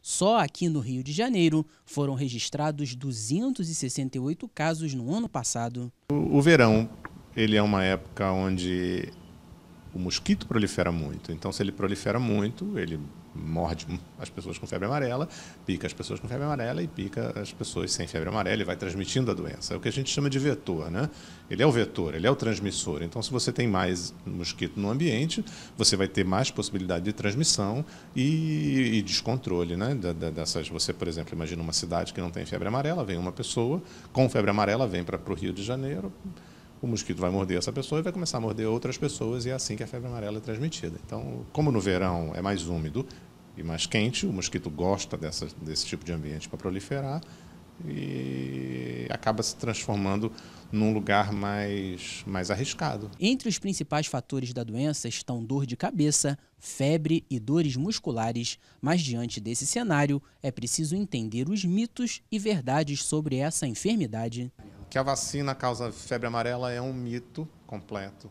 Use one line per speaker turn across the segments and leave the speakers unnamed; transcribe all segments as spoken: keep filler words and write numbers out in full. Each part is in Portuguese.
Só aqui no Rio de Janeiro foram registrados duzentos e sessenta e oito casos no ano passado.
O, o verão, ele é uma época onde o mosquito prolifera muito. Então, se ele prolifera muito, ele morde as pessoas com febre amarela, pica as pessoas com febre amarela e pica as pessoas sem febre amarela e vai transmitindo a doença. É o que a gente chama de vetor, né? Ele é o vetor, ele é o transmissor. Então, se você tem mais mosquito no ambiente, você vai ter mais possibilidade de transmissão e, e descontrole, né? Da, da, dessas, você, por exemplo, imagina uma cidade que não tem febre amarela, vem uma pessoa com febre amarela, vem para o Rio de Janeiro, o mosquito vai morder essa pessoa e vai começar a morder outras pessoas, e é assim que a febre amarela é transmitida. Então, como no verão é mais úmido e mais quente, o mosquito gosta dessa, desse tipo de ambiente para proliferar e acaba se transformando num lugar mais, mais arriscado.
Entre os principais fatores da doença estão dor de cabeça, febre e dores musculares, mas diante desse cenário é preciso entender os mitos e verdades sobre essa enfermidade.
Que a vacina causa febre amarela é um mito completo.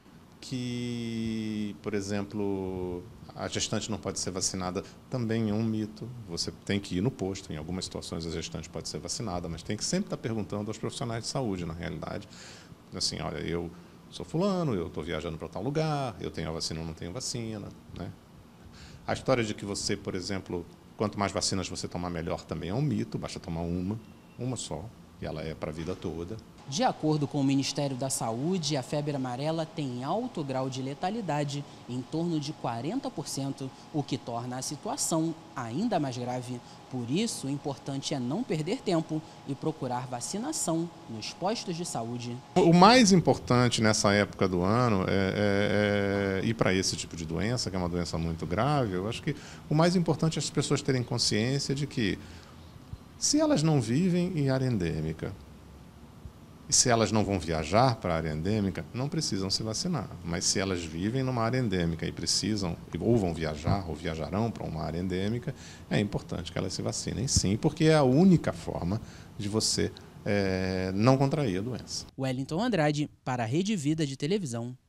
Que, por exemplo, a gestante não pode ser vacinada também é um mito. Você tem que ir no posto, em algumas situações a gestante pode ser vacinada, mas tem que sempre estar perguntando aos profissionais de saúde, na realidade. Assim, olha, eu sou fulano, eu estou viajando para tal lugar, eu tenho a vacina ou não tenho vacina, né? A história de que você, por exemplo, quanto mais vacinas você tomar, melhor, também é um mito, basta tomar uma, uma só. E ela é para a vida toda.
De acordo com o Ministério da Saúde, a febre amarela tem alto grau de letalidade, em torno de quarenta por cento, o que torna a situação ainda mais grave. Por isso, o importante é não perder tempo e procurar vacinação nos postos de saúde.
O mais importante nessa época do ano é, é, é ir para esse tipo de doença, que é uma doença muito grave. Eu acho que o mais importante é as pessoas terem consciência de que, se elas não vivem em área endêmica, e se elas não vão viajar para a área endêmica, não precisam se vacinar. Mas se elas vivem numa área endêmica e precisam, ou vão viajar, ou viajarão para uma área endêmica, é importante que elas se vacinem, sim, porque é a única forma de você é, não contrair a doença.
Wellington Andrade, para a Rede Vida de Televisão.